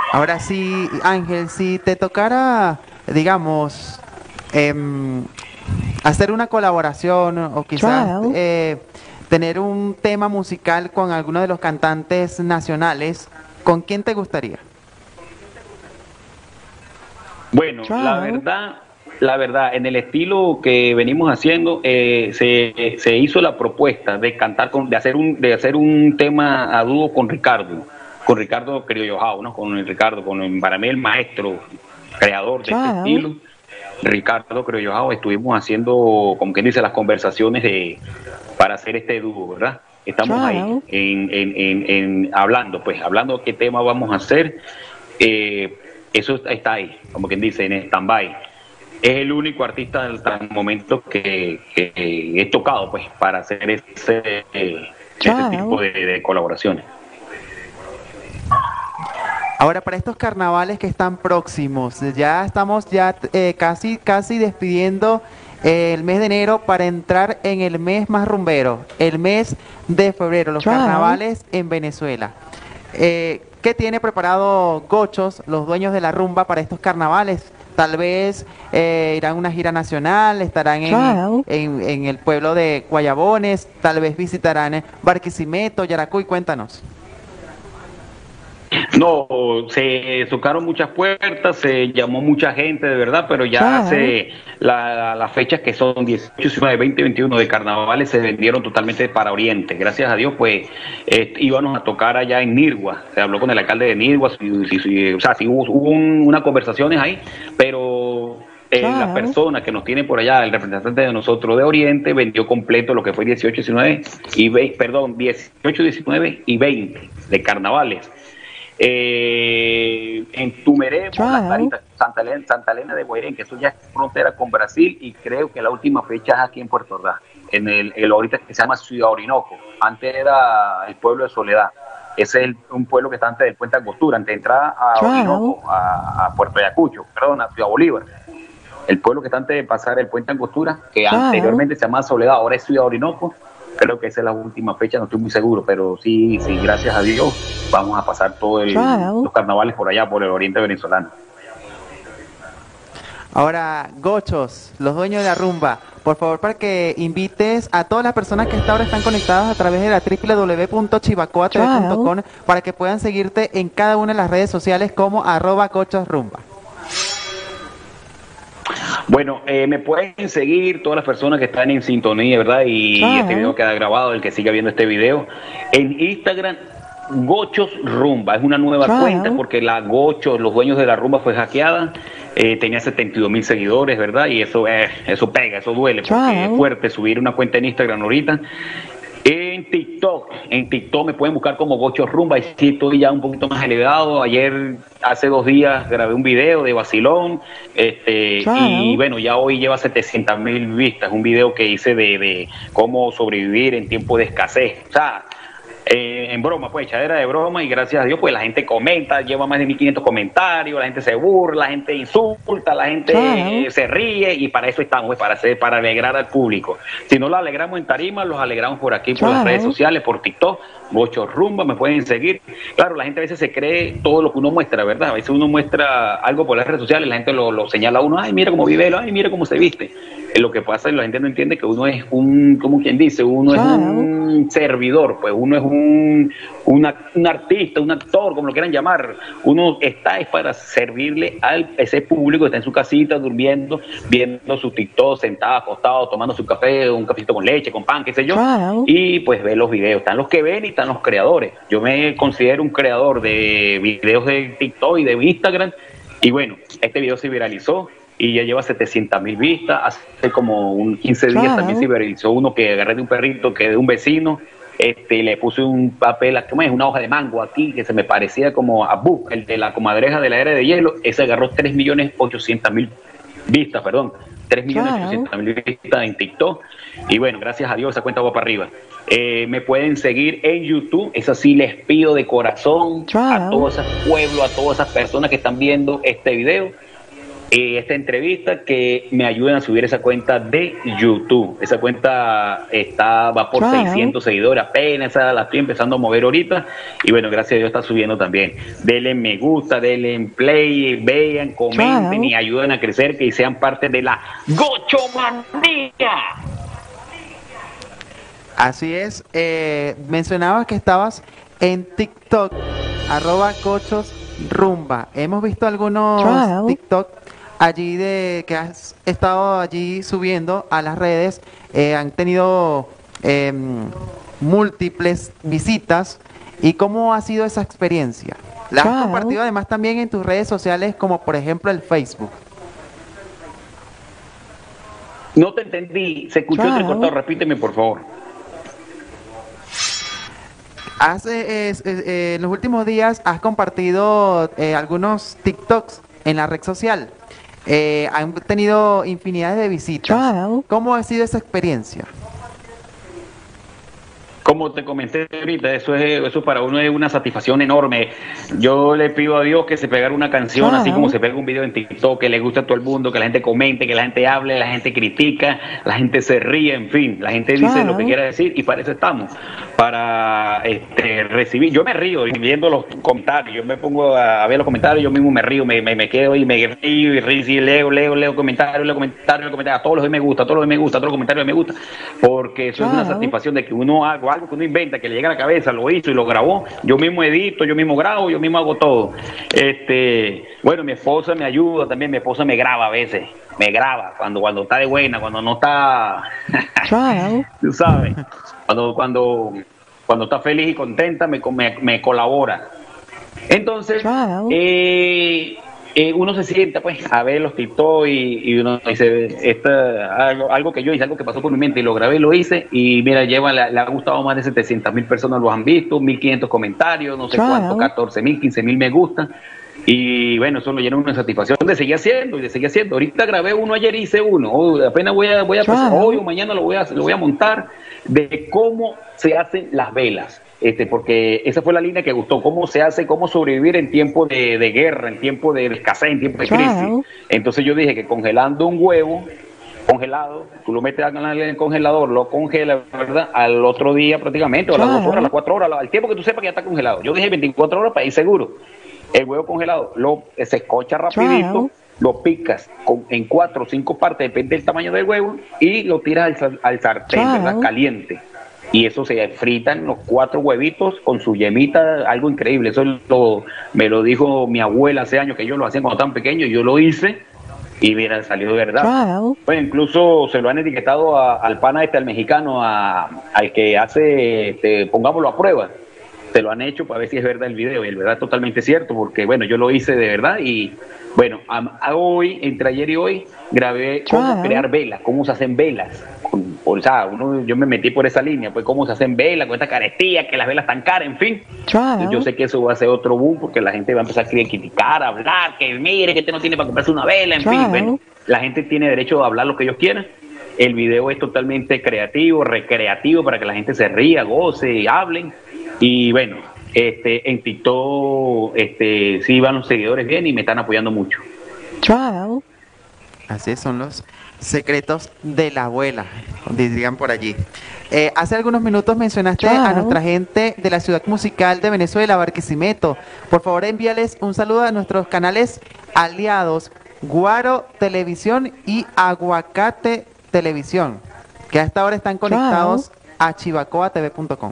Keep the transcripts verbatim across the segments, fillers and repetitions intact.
Ahora sí, Ángel, si te tocara, digamos, em, hacer una colaboración o quizás Trial. eh, tener un tema musical con alguno de los cantantes nacionales, ¿con quién te gustaría? Bueno, la Trial. verdad, la verdad, en el estilo que venimos haciendo, eh, se, se hizo la propuesta de cantar con, de hacer un, de hacer un tema a dúo con Ricardo, con Ricardo Criollo Jau, ¿no? Con el Ricardo, con el- para mí el maestro creador de este Trial. estilo, Ricardo Criollo Jau. Estuvimos haciendo, como quien dice, las conversaciones de para hacer este dúo, ¿verdad? Estamos ahí Trial. en, en, en, en hablando, pues, hablando qué tema vamos a hacer. Eh, eso está ahí, como quien dice, en stand-by. Es el único artista hasta el momento que, que he tocado, pues, para hacer ese, ese tipo Trial. de, de colaboraciones. Ahora, para estos carnavales que están próximos, ya estamos ya eh, casi, casi despidiendo eh, el mes de enero para entrar en el mes más rumbero, el mes de febrero, los Trial. carnavales en Venezuela. Eh, ¿qué tiene preparado Gochos, los dueños de la rumba, para estos carnavales? Tal vez eh, irán a una gira nacional, estarán en, Trial. en, en el pueblo de Guayabones, tal vez visitarán eh, Barquisimeto, Yaracuy, cuéntanos. No, se tocaron muchas puertas, se llamó mucha gente de verdad, pero ya Trial. hace la- la- las fechas que son dieciocho, diecinueve, veinte, veintiuno de carnavales se vendieron totalmente para Oriente. Gracias a Dios, pues eh, íbamos a tocar allá en Nirgua. Se habló con el alcalde de Nirgua, si- si- si- o sea, sí hubo, hubo un- unas conversaciones ahí, pero eh, la Trial. persona que nos tiene por allá, el representante de nosotros de Oriente, vendió completo lo que fue dieciocho, diecinueve y veinte, perdón, dieciocho, diecinueve y veinte de carnavales. Eh, en Tumeremo, Las Trial. Claritas, Santa Elena, Santa Elena de Guairén, que eso ya es frontera con Brasil, y creo que la última fecha es aquí en Puerto Ordaz, en el, el ahorita que se llama Ciudad Orinoco. Antes era el pueblo de Soledad. Ese es el- un pueblo que está antes del puente Angostura, antes de entrar a Trial. Orinoco, a, a Puerto Ayacucho, perdón, a Ciudad Bolívar. El pueblo que está antes de pasar el puente Angostura, que Trial. anteriormente se llamaba Soledad, ahora es Ciudad Orinoco. Creo que esa es la última fecha, no estoy muy seguro, pero sí, sí, gracias a Dios, vamos a pasar todos Trial. los carnavales por allá, por el oriente venezolano. Ahora, Gochos, los dueños de la rumba, por favor, para que invites a todas las personas que hasta ahora están conectadas a través de la w w w punto chivacoatv punto Trial. com para que puedan seguirte en cada una de las redes sociales como arroba gochosrumba. Bueno, eh, me pueden seguir todas las personas que están en sintonía, ¿verdad? Y este Trial. video queda grabado, el que siga viendo este video. En Instagram, Gochos Rumba, es una nueva cuenta Trial. porque la Gochos, los dueños de la rumba, fue hackeada. Eh, tenía setenta y dos mil seguidores, ¿verdad? Y eso, eh, eso pega, eso duele, porque es Trial. fuerte subir una cuenta en Instagram ahorita. En TikTok, en TikTok me pueden buscar como Gocho Rumba, y sí estoy ya un poquito más elevado. Ayer, hace dos días, grabé un video de vacilón, este, y Trial. bueno, ya hoy lleva setecientas mil vistas, un video que hice de, de cómo sobrevivir en tiempo de escasez. O sea, eh, en broma, pues, echadera de broma, y gracias a Dios, pues la gente comenta, lleva más de mil quinientos comentarios, la gente se burla, la gente insulta, la gente Trial. eh, se ríe, y para eso estamos, pues, para hacer, para alegrar al público. Si no lo alegramos en tarima, los alegramos por aquí, por las redes Trial. sociales, por TikTok, Bocho Rumba, me pueden seguir. Claro, la gente a veces se cree todo lo que uno muestra, ¿verdad? A veces uno muestra algo por las redes sociales, la gente lo, lo señala a uno, ay, mira cómo vive él, ay, mira cómo se viste. Eh, Lo que pasa es que la gente no entiende que uno es un, como quien dice, uno es Trial. un servidor, pues uno es un, una- un artista, un actor, como lo quieran llamar. Uno está es para servirle a ese público que está en su casita durmiendo, viendo su TikTok, sentado, acostado, tomando su café, un cafecito con leche, con pan, qué sé yo, Trial. y pues ve los videos. Están los que ven y están los creadores. Yo me considero un creador de videos de TikTok y de Instagram, y bueno, este video se viralizó y ya lleva setecientas mil vistas. Hace como un quince días también se Trial. viralizó uno que agarré de un perrito que de un vecino, este, le puse un papel, ¿cómo es? Una hoja de mango aquí que se me parecía como a Book, el de la comadreja de la era de hielo. Ese agarró tres millones ochocientas mil vistas, perdón, tres millones Trial. ochocientas mil vistas en TikTok. Y bueno, gracias a Dios esa cuenta va para arriba. Eh, me pueden seguir en YouTube, eso sí les pido de corazón a Trial. todos esos pueblos, a todas esas personas que están viendo este video, eh, esta entrevista, que me ayuden a subir esa cuenta de YouTube. Esa cuenta está va por Claro. seiscientos seguidores, apenas esa la estoy empezando a mover ahorita, y bueno, gracias a Dios está subiendo también. Denle me gusta, denle en play, vean, comenten Claro. y ayuden a crecer, que sean parte de la Gochomanía. Así es. Eh, mencionabas que estabas en TikTok, arroba cochos rumba. Hemos visto algunos Claro. TikTok allí de que has estado allí subiendo a las redes. Eh, han tenido em, múltiples visitas. ¿Y cómo ha sido esa experiencia? La has Claro. compartido además también en tus redes sociales, como por ejemplo el Facebook. No te entendí, se escuchó Claro. entrecortado, repíteme por favor. Hace, es- es- eh, en los últimos días has compartido eh, algunos TikToks en la red social. Eh, han tenido infinidad de visitas. Claro. ¿Cómo ha sido esa experiencia? Como te comenté ahorita, eso es eso para uno es una satisfacción enorme. Yo le pido a Dios que se pegara una canción, Claro. así como se pega un video en TikTok, que le guste a todo el mundo, que la gente comente, que la gente hable, la gente critica, la gente se ríe, en fin, la gente dice Claro. lo que quiera decir, y para eso estamos, para este, recibir. Yo me río viendo los comentarios, yo me pongo a, a ver los comentarios, yo mismo me río, me, me, me quedo y me río y río, y leo, leo, leo comentarios, leo comentarios, leo comentarios, a todos los que me gusta, a todos los que me gusta, a todos los comentarios que me gusta, porque eso es una Claro. satisfacción de que uno haga algo que uno inventa, que le llega a la cabeza, lo hizo y lo grabó. Yo mismo edito, yo mismo grabo, yo mismo hago todo. Este, bueno, mi esposa me ayuda también, mi esposa me graba a veces, me graba cuando cuando está de buena, cuando no está, Claro. tú sabes, cuando cuando cuando está feliz y contenta me, me, me colabora. Entonces, Claro. eh, eh, uno se sienta pues a ver los TikTok y, y uno dice, esta, algo, algo que yo hice, algo que pasó por mi mente y lo grabé y lo hice, y mira, lleva, le, le ha gustado más de setecientas mil personas, lo han visto, mil quinientos comentarios, no sé Claro. cuánto, catorce mil, quince mil me gusta, y bueno, eso lo llena una satisfacción de seguir haciendo y de seguir haciendo. Ahorita grabé uno, ayer hice uno, hoy apenas voy a, voy a Claro. hoy o mañana lo voy a, lo voy a montar, de cómo se hacen las velas. Este, porque esa fue la línea que gustó, cómo se hace, cómo sobrevivir en tiempo de, de guerra, en tiempo de escasez, en tiempo de crisis. Claro. Entonces yo dije que congelando un huevo, congelado, tú lo metes en el congelador, lo congelas, ¿verdad? Al otro día prácticamente, o a las Claro. dos horas, a las cuatro horas, al tiempo que tú sepas que ya está congelado. Yo dije veinticuatro horas para ir seguro. El huevo congelado, lo, se escocha rapidito, Claro. lo picas con, en cuatro o cinco partes, depende del tamaño del huevo, y lo tiras al, sar- al sartén, Claro. ¿verdad? Caliente. Y eso se fritan los cuatro huevitos con su yemita, algo increíble. Eso lo, me lo dijo mi abuela hace años, que yo lo hacía cuando tan pequeño, y yo lo hice y mira, salió de verdad. Claro. Pues incluso se lo han etiquetado a- al pana este, al mexicano, a- al que hace, este, pongámoslo a prueba. Se lo han hecho para ver si es verdad el video, y el verdad es totalmente cierto, porque bueno, yo lo hice de verdad. Y bueno, a, a hoy, entre ayer y hoy, grabé cómo Claro. crear velas, cómo se hacen velas. Con- o sea, uno, yo me metí por esa línea, pues cómo se hacen velas, con esta carestía, que las velas están caras, en fin. Claro. Yo sé que eso va a ser otro boom, porque la gente va a empezar a criticar, a hablar, que mire, que este no tiene para comprarse una vela, en fin. Claro. Bueno, la gente tiene derecho a hablar lo que ellos quieran. El video es totalmente creativo, recreativo, para que la gente se ría, goce y hablen. Y bueno, este, en TikTok este, sí van los seguidores bien y me están apoyando mucho. Claro. Así son los secretos de la abuela, dirían por allí. Eh, hace algunos minutos mencionaste a Claro. nuestra gente de la ciudad musical de Venezuela, Barquisimeto. Por favor, envíales un saludo a nuestros canales aliados, Guaro Televisión y Aguacate Televisión, que a esta hora están conectados a chivacoa t v punto com.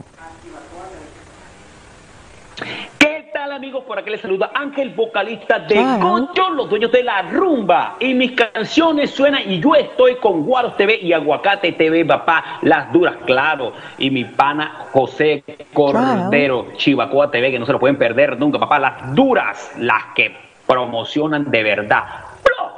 ¿Qué tal, amigos? Por aquí les saluda Ángel, vocalista de Claro. Gocho, los dueños de la rumba. Y mis canciones suenan y yo estoy con Guaros T V y Aguacate T V, papá, las duras, claro. Y mi pana José Cordero, Chivacoa T V, que no se lo pueden perder nunca, papá, las duras, las que promocionan de verdad. ¡Pro!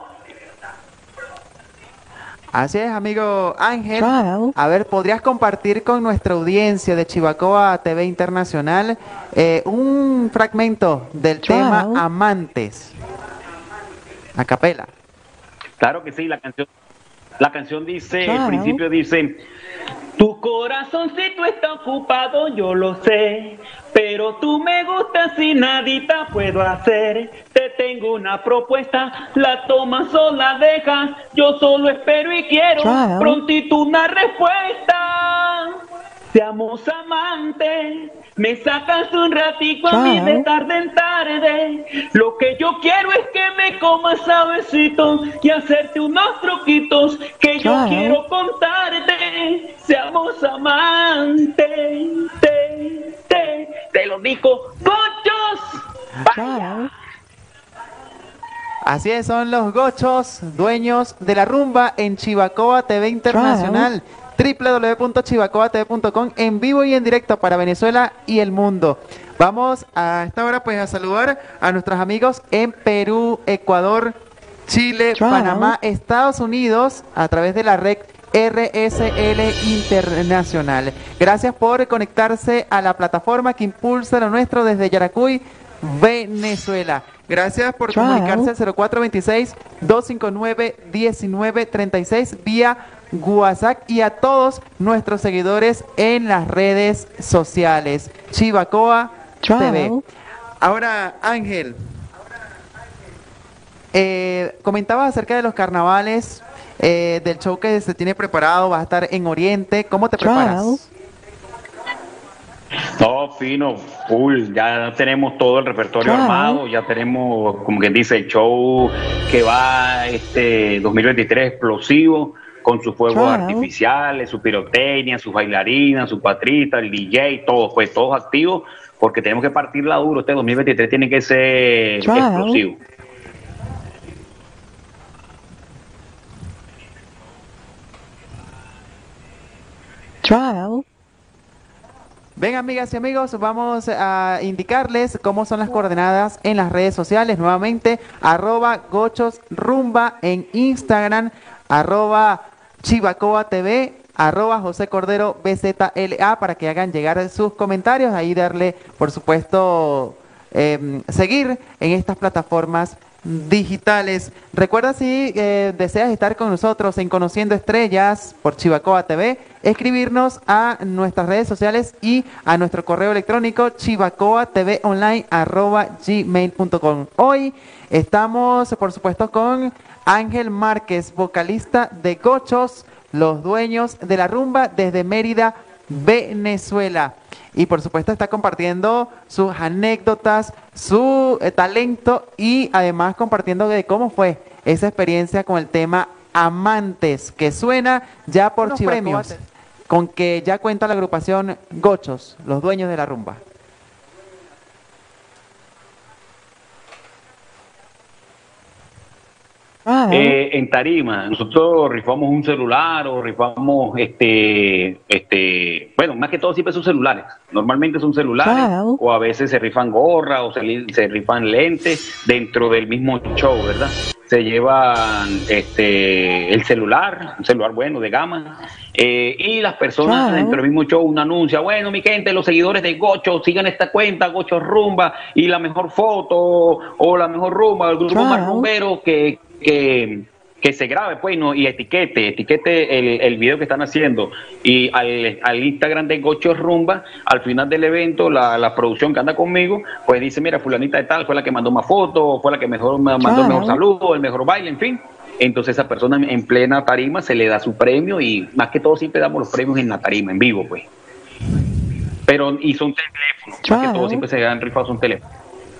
Así es, amigo Ángel. Claro. A ver, ¿podrías compartir con nuestra audiencia de Chivacoa T V Internacional eh, un fragmento del Claro. tema Amantes? A capela. Claro que sí, la canción, la canción dice, Claro. al principio dice, tu corazoncito está ocupado, yo lo sé, pero tú me gustas y nadita puedo hacer, te tengo una propuesta, la tomas o la dejas, yo solo espero y quiero Trial. prontito una respuesta. Seamos amantes, me sacas un ratico a mí de Trial. tarde en tarde. Lo que yo quiero es que me comas suavecito y hacerte unos truquitos que yo Trial. quiero contarte. Seamos amantes, te, te, te lo digo, gochos. Trial. Así es, son los gochos, dueños de la rumba en Chivacoa T V Internacional. w w w punto chivacoa t v punto com, en vivo y en directo para Venezuela y el mundo. Vamos a esta hora pues a saludar a nuestros amigos en Perú, Ecuador, Chile, Trial. Panamá, Estados Unidos a través de la red R S L Internacional. Gracias por conectarse a la plataforma que impulsa lo nuestro desde Yaracuy, Venezuela. Gracias por Trial. comunicarse al cero cuatro dos seis, dos cinco nueve, uno nueve tres seis vía WhatsApp y a todos nuestros seguidores en las redes sociales. Chivacoa T V. Trial. Ahora, Ángel, eh, comentabas acerca de los carnavales, eh, del show que se tiene preparado, va a estar en Oriente. ¿Cómo te Trial. preparas? No, fino, full, ya tenemos todo el repertorio Claro. armado, ya tenemos, como quien dice, el show que va este dos mil veintitrés explosivo, con sus fuegos Claro. artificiales, su pirotecnia, sus bailarinas, su patrita, el D J, todo, pues todos activos, porque tenemos que partirla duro, este dos mil veintitrés tiene que ser Claro. explosivo. Trial. Ven, amigas y amigos, vamos a indicarles cómo son las coordenadas en las redes sociales. Nuevamente, arroba Gochos Rumba en Instagram, arroba Chivacoa T V, arroba José Cordero B Z L A para que hagan llegar sus comentarios. Ahí darle, por supuesto, eh, seguir en estas plataformas digitales. Recuerda, si eh, deseas estar con nosotros en Conociendo Estrellas por Chivacoa T V, escribirnos a nuestras redes sociales y a nuestro correo electrónico chivacoatvonline arroba gmail punto com. Hoy estamos, por supuesto, con Ángel Márquez, vocalista de Gochos, los dueños de la rumba desde Mérida, Venezuela. Y por supuesto está compartiendo sus anécdotas, su eh, talento y además compartiendo de cómo fue esa experiencia con el tema Amantes, que suena ya por Unos Chivacoa, premios. con que ya cuenta la agrupación Gochos, los dueños de la rumba. Trial. Eh, en tarima, nosotros rifamos un celular o rifamos, este, este, bueno, más que todo siempre son celulares. Normalmente son celulares Claro. o a veces se rifan gorras o se, li- se rifan lentes dentro del mismo show, ¿verdad? Se llevan este, el celular, un celular bueno de gama, eh, y las personas Claro. dentro del mismo show un anuncio, bueno, mi gente, los seguidores de Gocho, sigan esta cuenta, Gocho Rumba, y la mejor foto o la mejor rumba, el grupo más Claro. rumbero que que, que se grabe, pues, ¿no? Y etiquete, etiquete el, el video que están haciendo y al, al Instagram de Gocho Rumba, al final del evento, la, la producción que anda conmigo, pues dice, mira, fulanita de tal fue la que mandó más fotos, fue la que mejor me mandó el mejor Claro. saludo, el mejor baile, en fin. Entonces esa persona en plena tarima se le da su premio y más que todo siempre damos los premios en la tarima, en vivo, pues. Pero, y son teléfonos, más que Claro. todo siempre se dan rifados un teléfono.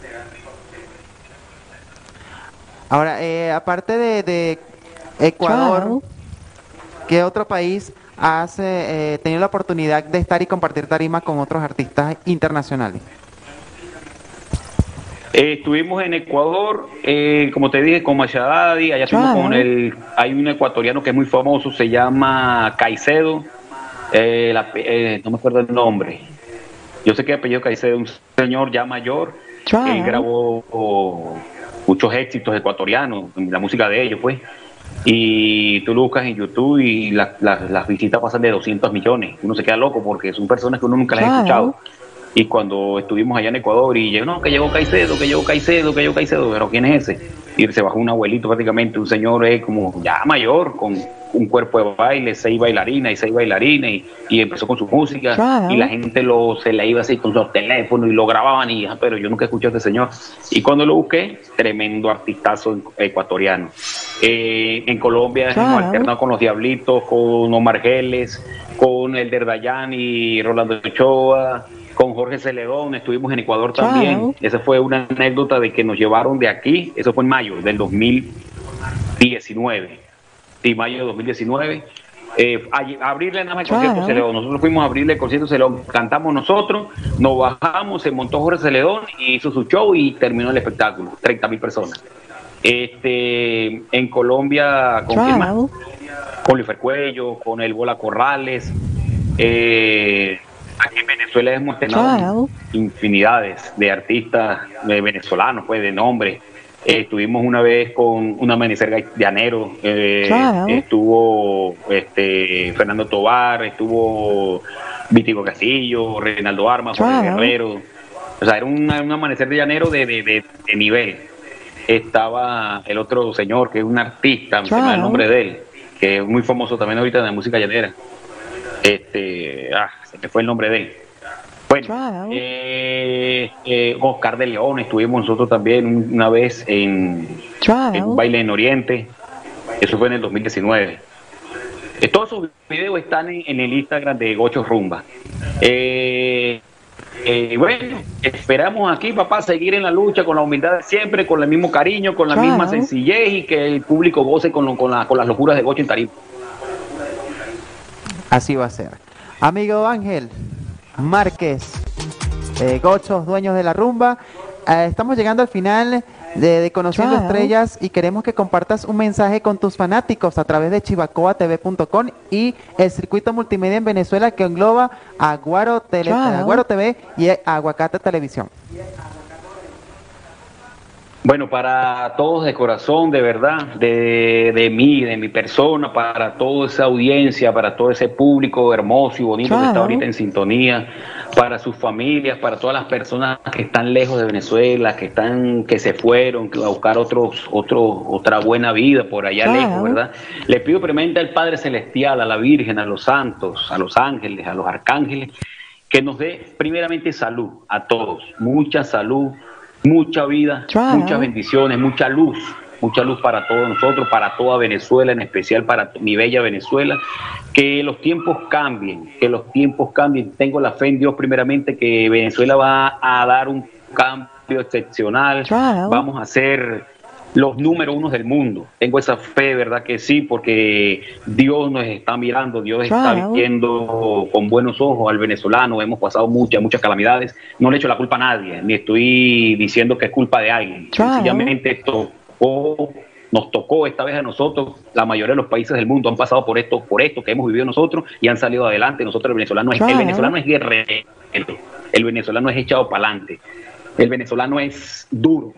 Ahora, eh, aparte de, de Ecuador, Trial. ¿qué otro país has eh, eh, tenido la oportunidad de estar y compartir tarima con otros artistas internacionales? Eh, estuvimos en Ecuador, eh, como te dije, con Machadadi, allá estuvimos Claro. con el, hay un ecuatoriano que es muy famoso, se llama Caicedo, eh, la- eh, no me acuerdo el nombre, yo sé que el apellido Caicedo, un señor ya mayor, Trial. él grabó oh, muchos éxitos ecuatorianos, la música de ellos, pues, y tú lo buscas en YouTube y la- la- las visitas pasan de doscientos millones, uno se queda loco porque son personas que uno nunca las ha Claro. escuchado. Y cuando estuvimos allá en Ecuador y llegó, no, que llegó Caicedo, que llegó Caicedo, que llegó Caicedo, pero ¿quién es ese? Y se bajó un abuelito prácticamente, un señor eh, como ya mayor, con un cuerpo de baile, seis bailarines y seis bailarines, y, y empezó con su música, Claro. y la gente lo, se le iba así con su teléfono y lo grababan, y ah, pero yo nunca escuché a este señor. Y cuando lo busqué, tremendo artistazo ecuatoriano. Eh, en Colombia Claro. hemos alternado con los Diablitos, con Omar Geles, con el Dayan y Rolando Ochoa, con Jorge Celedón, estuvimos en Ecuador también. Claro. Esa fue una anécdota de que nos llevaron de aquí, eso fue en mayo del dos mil diecinueve. Sí, mayo de dos mil diecinueve. Eh, a, a abrirle nada más el concierto Claro. Celedón. Nosotros fuimos a abrirle el concierto Celedón, cantamos nosotros, nos bajamos, se montó Jorge Celedón y hizo su show y terminó el espectáculo. treinta mil personas. Este, en Colombia, ¿con quién más? Claro. Con Luis Cuello, con el Bola Corrales. Eh, aquí en Venezuela hemos tenido Claro. infinidades de artistas de venezolanos, pues, de nombre. Eh, estuvimos una vez con un amanecer llanero, eh, Claro. estuvo este, Fernando Tobar, estuvo Vítico Castillo, Reinaldo Armas, Jorge Claro. Guerrero. O sea, era un, un amanecer de llanero de, de, de, de nivel. Estaba el otro señor que es un artista, se me da el Claro. nombre de él, que es muy famoso también ahorita en la música llanera. Este, ah, se me fue el nombre de él. Bueno, Claro. eh, eh, Oscar de León, estuvimos nosotros también una vez en, en Claro. un baile en Oriente, eso fue en el dos mil diecinueve. Eh, todos esos videos están en, en el Instagram de Gocho Rumba. Eh, eh, bueno, esperamos aquí, papá, seguir en la lucha con la humildad de siempre, con el mismo cariño, con la Claro. misma sencillez y que el público goce con, lo- con, la- con las locuras de Gocho en Tarima. Así va a ser. Amigo Ángel Márquez, eh, Gochos, dueños de la rumba, eh, estamos llegando al final de, de Conociendo Claro. Estrellas y queremos que compartas un mensaje con tus fanáticos a través de chivacoa t v punto com y el circuito multimedia en Venezuela que engloba Aguaro, Tele, Claro. Aguaro T V y Aguacate Televisión. Bueno, para todos de corazón, de verdad, de, de mí, de mi persona, para toda esa audiencia, para todo ese público hermoso y bonito que está Claro. ahorita en sintonía, para sus familias, para todas las personas que están lejos de Venezuela, que están, que se fueron que a buscar otros, otro, otra buena vida por allá Claro. lejos, ¿verdad? Le pido primeramente al Padre Celestial, a la Virgen, a los santos, a los ángeles, a los arcángeles, que nos dé primeramente salud a todos, mucha salud, mucha vida, Claro. muchas bendiciones, mucha luz, mucha luz para todos nosotros, para toda Venezuela, en especial para mi bella Venezuela. Que los tiempos cambien, que los tiempos cambien. Tengo la fe en Dios primeramente que Venezuela va a dar un cambio excepcional. Claro. Vamos a ser los número uno del mundo. Tengo esa fe, ¿verdad que sí? Porque Dios nos está mirando, Dios está Claro. viendo con buenos ojos al venezolano. Hemos pasado muchas, muchas calamidades. No le echo la culpa a nadie, ni estoy diciendo que es culpa de alguien. Claro. Sencillamente tocó, nos tocó esta vez a nosotros. La mayoría de los países del mundo han pasado por esto, por esto que hemos vivido nosotros y han salido adelante. Nosotros el venezolano es, Claro. el venezolano es guerrero, el venezolano es echado para adelante, el venezolano es duro,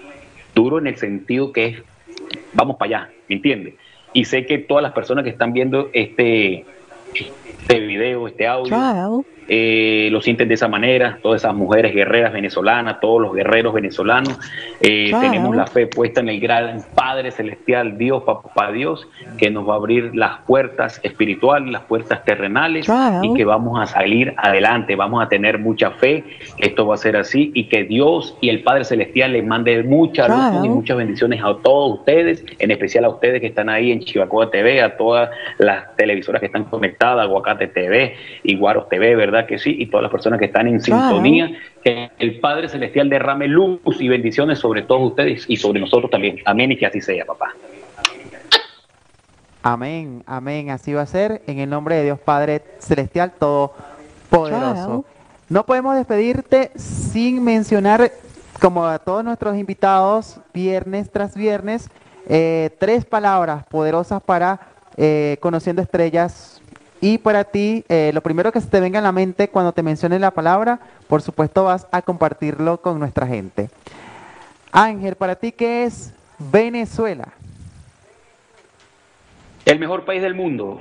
duro en el sentido que es, vamos para allá, ¿me entiendes? Y sé que todas las personas que están viendo este, este video, este audio, Claro. eh, lo sienten de esa manera, todas esas mujeres guerreras venezolanas, todos los guerreros venezolanos, eh, Claro. tenemos la fe puesta en el gran Padre Celestial, Dios, Papá Dios, que nos va a abrir las puertas espirituales, las puertas terrenales, Claro. y que vamos a salir adelante, vamos a tener mucha fe, que esto va a ser así, y que Dios y el Padre Celestial les mande mucha Claro. luz y muchas bendiciones a todos ustedes, en especial a ustedes que están ahí en Chivacoa T V, a todas las televisoras que están conectadas, Aguacate T V, Iguaros T V, ¿verdad que sí? Y todas las personas que están en Claro. sintonía, que el Padre Celestial derrame luz y bendiciones sobre todos ustedes y sobre nosotros también. Amén, y que así sea, papá. Amén, amén, así va a ser, en el nombre de Dios Padre Celestial Todopoderoso. Claro. No podemos despedirte sin mencionar, como a todos nuestros invitados, viernes tras viernes, eh, tres palabras poderosas para eh, Conociendo Estrellas. Y para ti, eh, lo primero que se te venga a la mente cuando te mencione la palabra, por supuesto vas a compartirlo con nuestra gente. Ángel, para ti, ¿qué es Venezuela? El mejor país del mundo.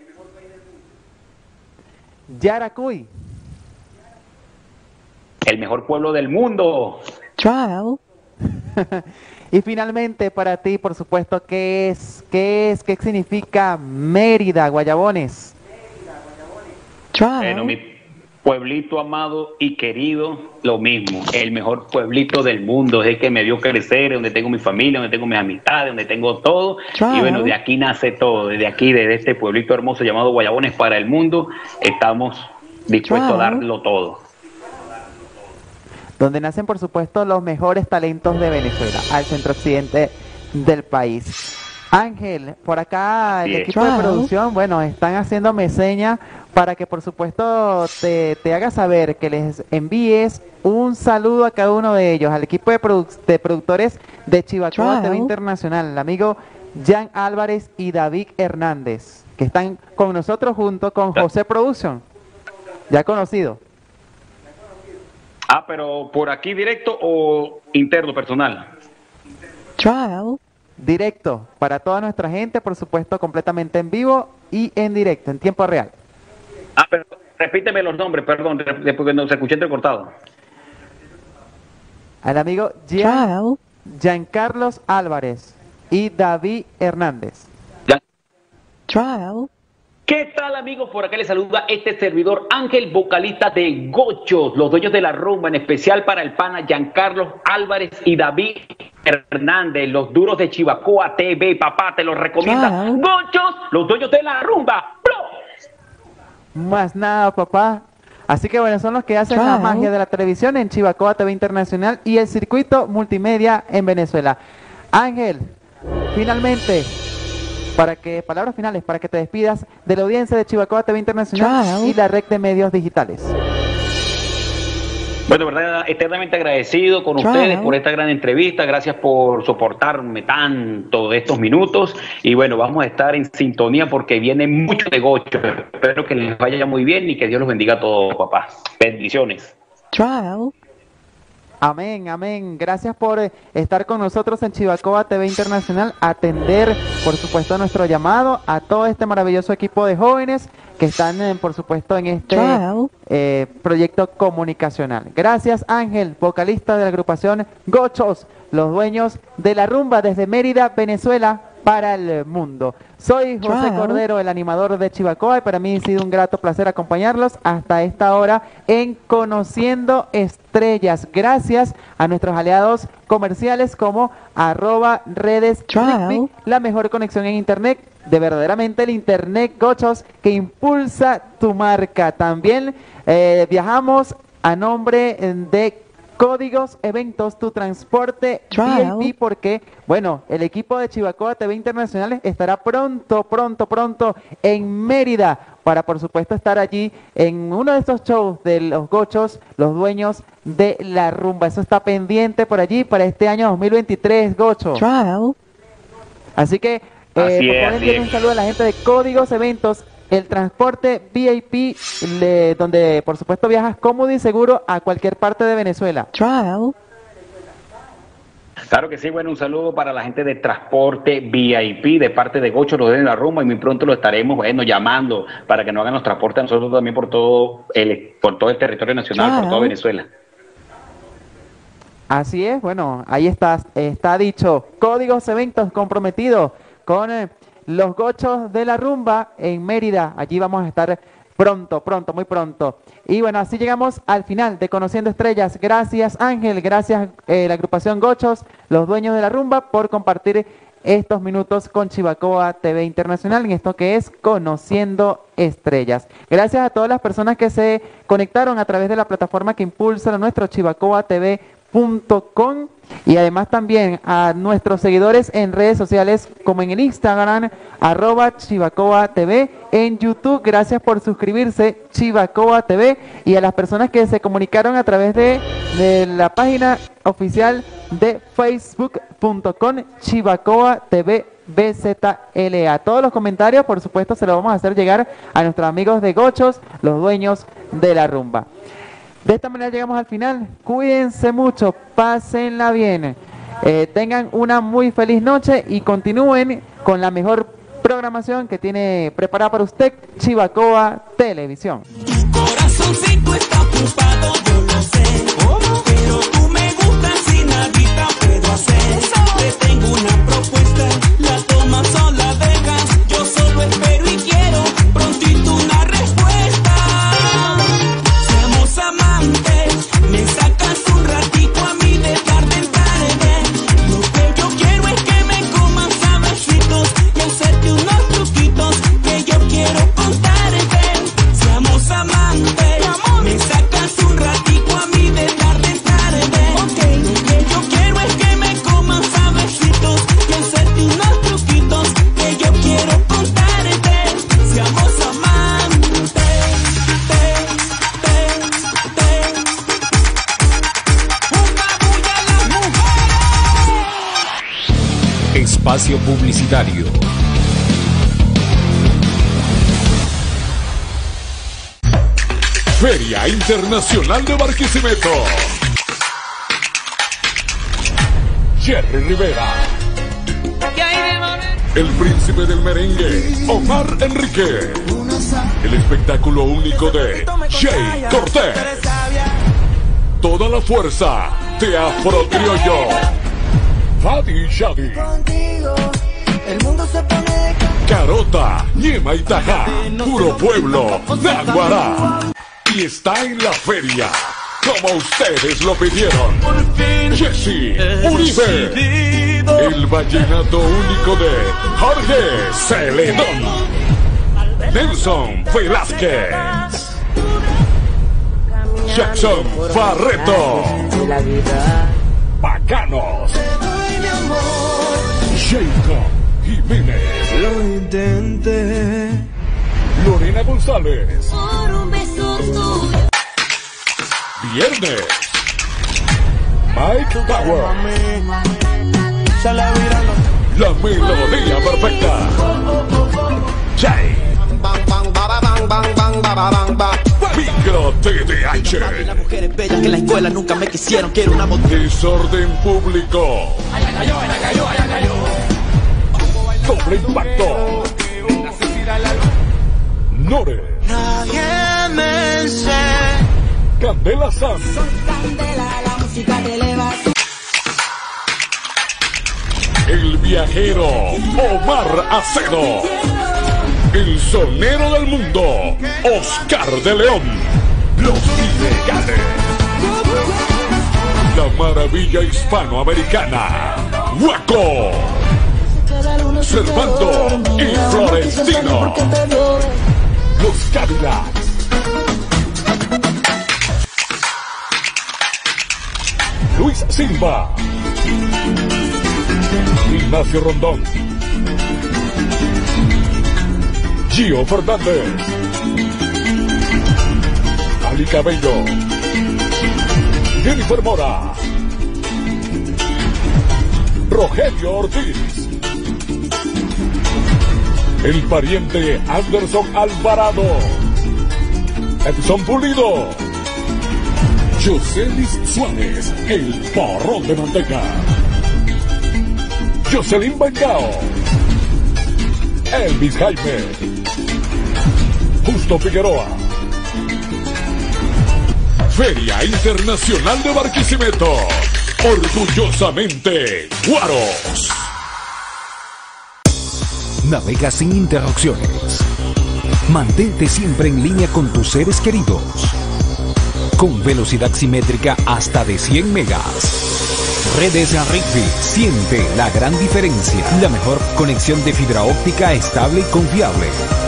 Yaracuy. El mejor pueblo del mundo. Claro. Y finalmente, para ti, por supuesto, ¿qué es? ¿Qué es? ¿Qué significa Mérida, Guayabones? Bueno, mi pueblito amado y querido, lo mismo, el mejor pueblito del mundo, es el que me vio crecer, donde tengo mi familia, donde tengo mis amistades, donde tengo todo. Y bueno, de aquí nace todo, desde aquí, desde este pueblito hermoso llamado Guayabones para el mundo, estamos dispuestos a darlo todo. Donde nacen, por supuesto, los mejores talentos de Venezuela, al centro occidente del país. Ángel, por acá el equipo de producción, bueno, están haciéndome señas para que, por supuesto, te, te haga saber que les envíes un saludo a cada uno de ellos, al equipo de, produ de productores de Chivacoa T V Internacional, el amigo Jan Álvarez y David Hernández, que están con nosotros junto con José Production, ya conocido. Ah, pero ¿por aquí directo o interno, personal? Trial. Directo, para toda nuestra gente, por supuesto, completamente en vivo y en directo, en tiempo real. Ah, pero repíteme los nombres, perdón, después que no se escuché entrecortado. Al amigo Gian, Giancarlos Álvarez y David Hernández. Ya. Trial. ¿Qué tal, amigos? Por acá les saluda este servidor Ángel, vocalista de Gochos, los dueños de la rumba, en especial para el pana Giancarlos Álvarez y David Hernández, los duros de Chivacoa T V, papá, te los recomienda. Chao. Gochos, los dueños de la rumba. ¡Bro! Más nada, papá. Así que bueno, son los que hacen Chao. La magia de la televisión en Chivacoa T V Internacional y el circuito multimedia en Venezuela. Ángel, finalmente, para que, palabras finales, para que te despidas de la audiencia de Chivacoa T V Internacional Chao. Y la red de medios digitales. Bueno, de verdad, eternamente agradecido con Chao. Ustedes por esta gran entrevista. Gracias por soportarme tanto de estos minutos. Y bueno, vamos a estar en sintonía porque viene mucho de Gocho. Espero que les vaya muy bien y que Dios los bendiga a todos, papá. Bendiciones. Chao. Amén, amén. Gracias por eh, estar con nosotros en Chivacoa T V Internacional, atender, por supuesto, nuestro llamado a todo este maravilloso equipo de jóvenes que están, eh, por supuesto, en este eh, proyecto comunicacional. Gracias, Ángel, vocalista de la agrupación Gochos, los dueños de la rumba desde Mérida, Venezuela, para el mundo. Soy José Cordero, el animador de Chivacoa, y para mí ha sido un grato placer acompañarlos hasta esta hora en Conociendo Estrellas. Gracias a nuestros aliados comerciales como arroba redes Rickmic, la mejor conexión en internet, de verdaderamente el internet Gochos que impulsa tu marca. También eh, viajamos a nombre de Códigos Eventos, tu transporte V I P, porque, bueno, el equipo de Chivacoa T V Internacional estará pronto, pronto, pronto en Mérida para, por supuesto, estar allí en uno de estos shows de los Gochos, los dueños de la rumba. Eso está pendiente por allí para este año dos mil veintitrés, Gocho. Trial. Así que, eh, por favor, envíen un saludo a la gente de Códigos Eventos, el transporte V I P, le, donde por supuesto viajas cómodo y seguro a cualquier parte de Venezuela. Trial. Claro que sí, bueno, un saludo para la gente de transporte V I P de parte de Gocho, los de la rumba, y muy pronto lo estaremos, bueno, llamando para que nos hagan los transportes a nosotros también por todo el, por todo el territorio nacional, Trial. Por toda Venezuela. Así es, bueno, ahí está, está dicho. Códigos Eventos comprometidos con eh, los Gochos de la rumba en Mérida. Allí vamos a estar pronto, pronto, muy pronto. Y bueno, así llegamos al final de Conociendo Estrellas. Gracias, Ángel, gracias eh, la agrupación Gochos, los dueños de la rumba, por compartir estos minutos con Chivacoa T V Internacional en esto que es Conociendo Estrellas. Gracias a todas las personas que se conectaron a través de la plataforma que impulsa a nuestro Chivacoa T V punto com, y además también a nuestros seguidores en redes sociales como en el Instagram arroba Chivacoa T V, en YouTube, gracias por suscribirse, Chivacoa T V, y a las personas que se comunicaron a través de, de la página oficial de facebook punto com Chivacoa T V B Z L A. Todos los comentarios, por supuesto, se los vamos a hacer llegar a nuestros amigos de Gochos, los dueños de la rumba. De esta manera llegamos al final. Cuídense mucho, pásenla bien, eh, tengan una muy feliz noche y continúen con la mejor programación que tiene preparada para usted Chivacoa Televisión. Tu corazoncito está ocupado, yo lo sé, pero tú me gustas y nadita puedo hacer. espacio publicitario. Feria Internacional de Barquisimeto. Jerry Rivera. El príncipe del merengue, Omar Enrique. El espectáculo único de Jay Cortés. Toda la fuerza de Afro Criollo. Fadi Shadi. Carota, Ñema y Tajá, puro pueblo, Naguará. Y está en la feria, como ustedes lo pidieron. Jesse Uribe, el vallenato único de Jorge Celedón. Nelson Velázquez, Jackson Barreto, Bacanos, Jacob Jiménez, Lo intenté. Lorena González. Por un beso tuyo. Viernes, Mike Power. La melodía perfecta. Jay. Micro T D H. Las mujeres bellas que en la escuela nunca me quisieron. Quiero una botella. Desorden público. Doble impacto. Nore. Nadie me enseña. Candela San. El viajero Omar Acedo. El sonero del mundo Oscar de León. Los ilegales. La maravilla hispanoamericana Huaco. Servando y Florentino. Los Cadillacs. Luis Silva. Ignacio Rondón. Gio Fernández. Ali Cabello. Jennifer Mora. Rogelio Ortiz. El pariente Anderson Alvarado. Edson Pulido. Joselis Suárez, el porrón de manteca. Jocelyn Bengao. Elvis Jaime. Justo Figueroa. Feria Internacional de Barquisimeto. Orgullosamente Guaros. Navega sin interrupciones. Mantente siempre en línea con tus seres queridos. Con velocidad simétrica hasta de cien megas. Redes Rigby. Siente la gran diferencia. La mejor conexión de fibra óptica estable y confiable.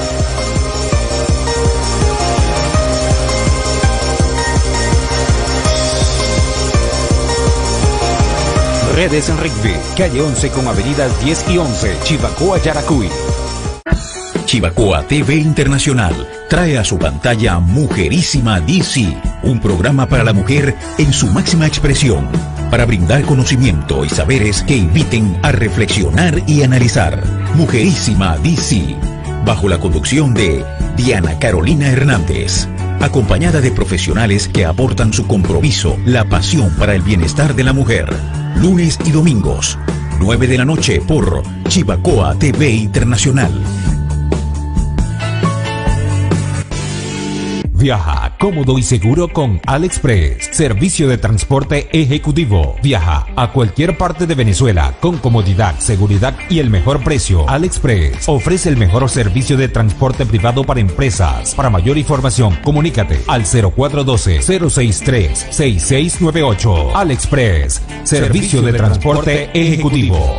Redes Rigby, calle once con avenidas diez y once, Chivacoa, Yaracuy. Chivacoa T V Internacional trae a su pantalla Mujerísima D C, un programa para la mujer en su máxima expresión, para brindar conocimiento y saberes que inviten a reflexionar y analizar. Mujerísima D C, bajo la conducción de Diana Carolina Hernández, acompañada de profesionales que aportan su compromiso, la pasión para el bienestar de la mujer. Lunes y domingos, nueve de la noche por Chivacoa T V Internacional. Viaja cómodo y seguro con AliExpress, servicio de transporte ejecutivo. Viaja a cualquier parte de Venezuela con comodidad, seguridad y el mejor precio. AliExpress ofrece el mejor servicio de transporte privado para empresas. Para mayor información, comunícate al cero cuatro uno dos, cero seis tres, seis seis nueve ocho. AliExpress, servicio de transporte ejecutivo.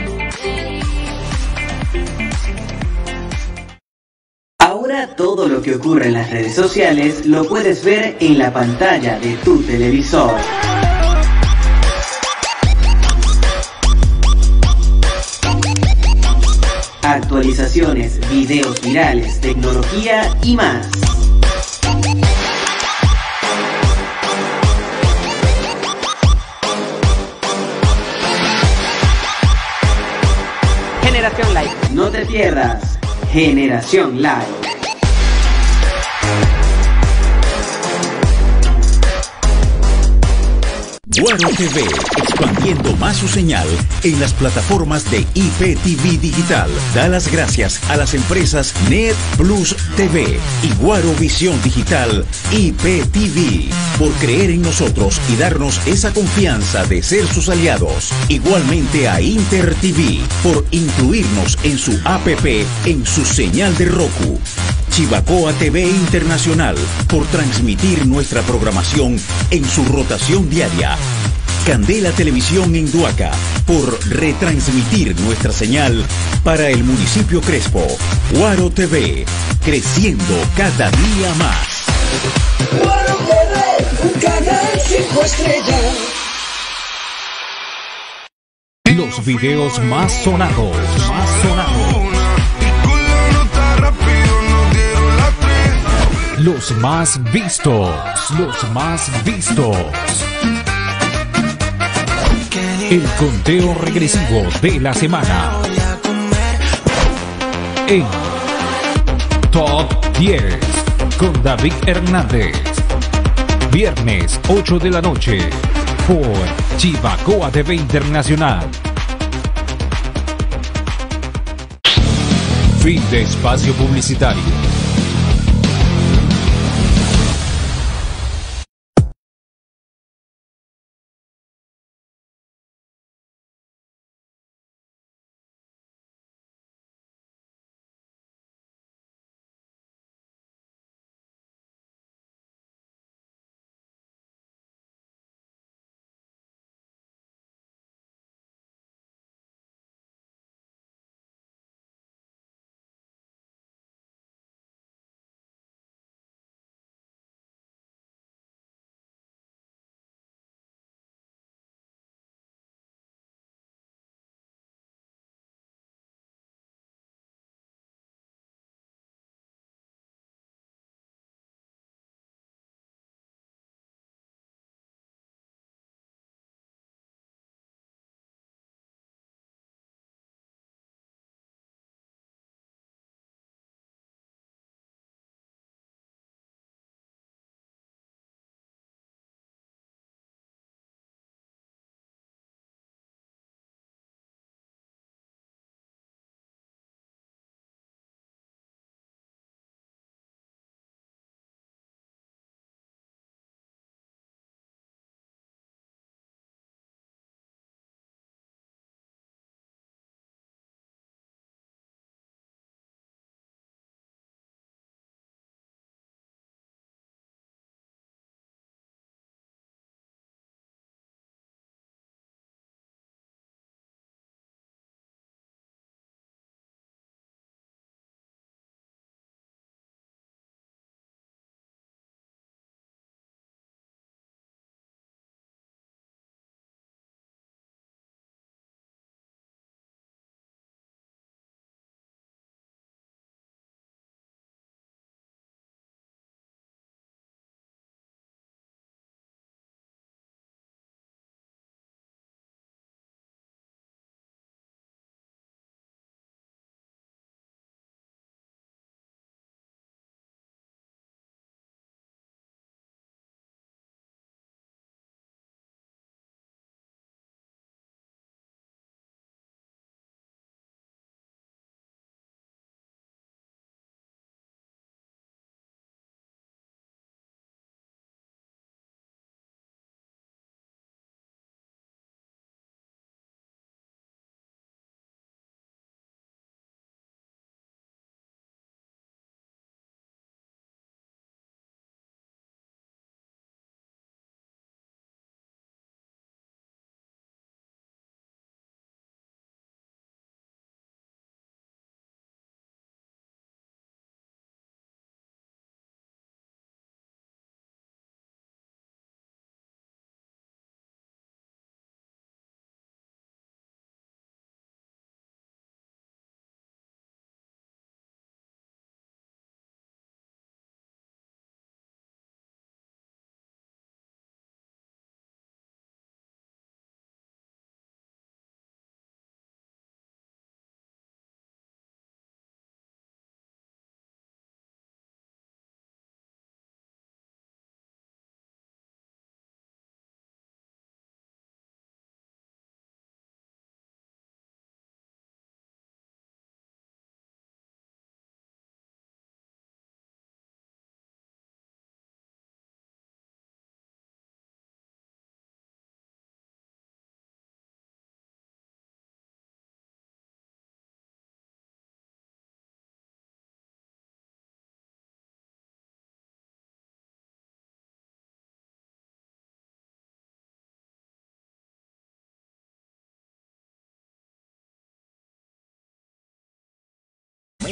Ahora todo lo que ocurre en las redes sociales lo puedes ver en la pantalla de tu televisor. Actualizaciones, videos virales, tecnología y más. Generación Live. No te pierdas Generación Live. Guaro T V, expandiendo más su señal en las plataformas de I P T V Digital. Da las gracias a las empresas Net Plus T V y Guaro Visión Digital I P T V por creer en nosotros y darnos esa confianza de ser sus aliados. Igualmente a Inter T V por incluirnos en su app en su señal de Roku. Chivacoa T V Internacional por transmitir nuestra programación en su rotación diaria. Candela Televisión en Duaca por retransmitir nuestra señal para el municipio Crespo. Guaro T V, creciendo cada día más. Guaro T V, un canal cinco estrellas. Los videos más sonados, más sonados. Los más vistos, los más vistos. El conteo regresivo de la semana. En Top diez con David Hernández. Viernes ocho de la noche por Chivacoa T V Internacional. Fin de espacio publicitario.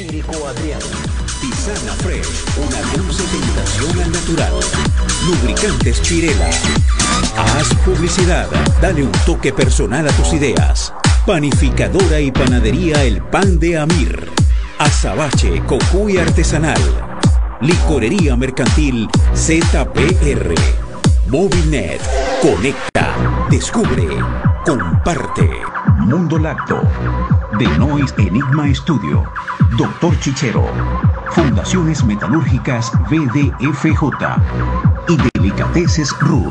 Américo Adrián. Tisana Fresh, una dulce tentación al natural. Lubricantes Pirela. Haz publicidad, dale un toque personal a tus ideas. Panificadora y panadería El Pan de Amir. Azabache, Cocuy Artesanal. Licorería Mercantil Z P R. Movilnet. Conecta, descubre, comparte. Mundo Lacto. The Noise Enigma Studio. Doctor Chichero. Fundaciones Metalúrgicas V D F J. Y Delicateces Ruth.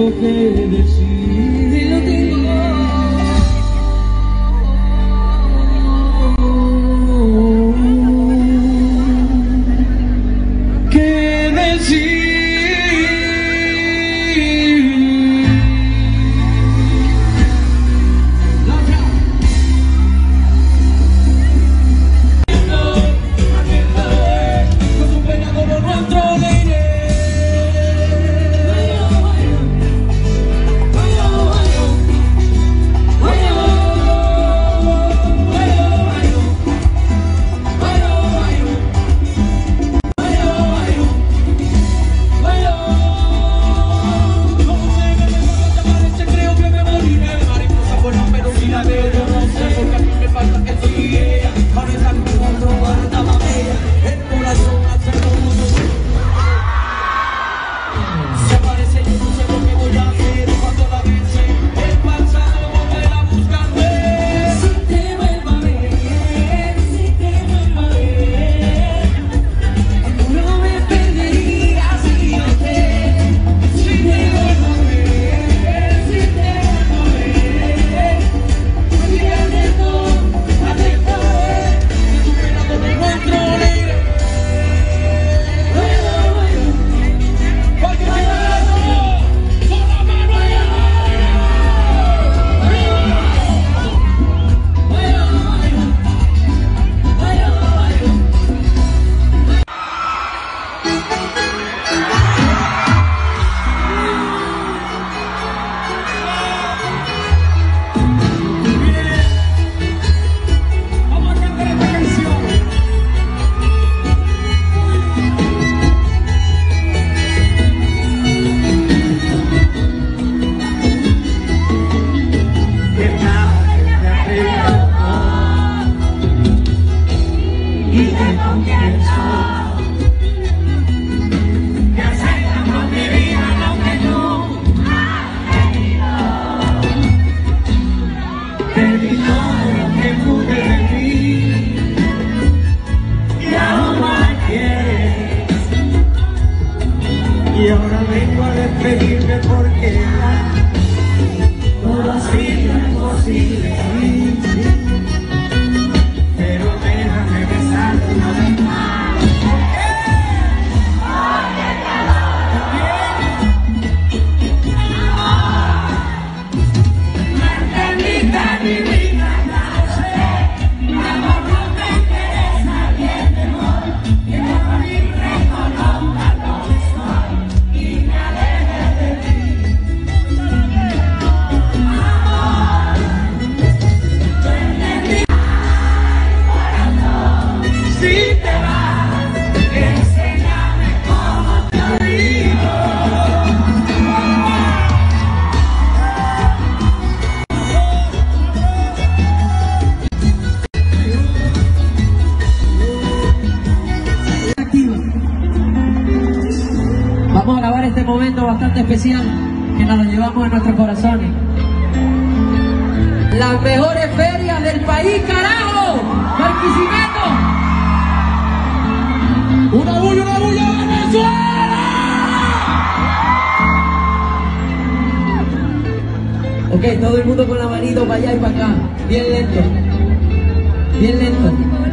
tengo que decir, y lo tengo que decir. Y ahora vengo a despedirme porque todo ha sido imposible, sí, sí. Pero déjame besarte una vez más. Porque te adoro también. No entendiste mi vida, ya lo sé. Mi amor no te interesa bien mejor. Que a mí reconozca lo que soy y me aleje de ti. Amor, tú entendí. Si te vas, enséñame cómo te olvido. Vamos a grabar este momento bastante especial que nos lo llevamos en nuestros corazones. Las mejores ferias del país, carajo. Barquisimeto. Una bulla, una bulla, Venezuela. Ok, todo el mundo con la manito para allá y para acá. Bien lento. Bien lento.